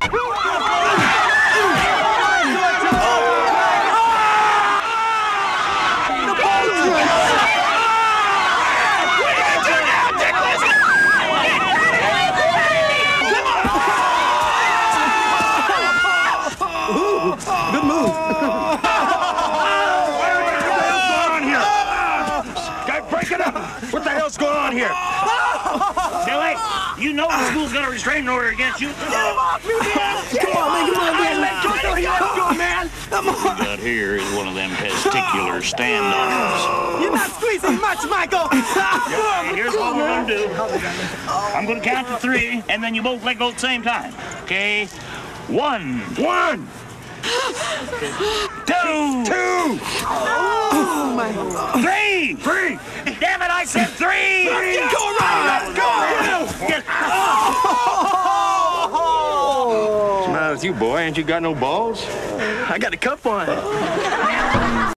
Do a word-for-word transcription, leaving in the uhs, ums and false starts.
Good move. Break it up! What the hell's going on here? Billy, you know the school's got a restraining order against you. Get him off me, man! Come on, man, come on, man! Let go, let go, man! Come on! What we got here is one of them testicular standoffs. You're not squeezing much, Michael! Yeah, here's what we're gonna do. I'm gonna count to three, and then you both let go at the same time. Okay? One. One! Two! Two! Oh, my... Three! Three! Damn it, I said three! Three! Go, right! Go! Get- What's the matter with you, boy? Ain't you got no balls? I got a cup on.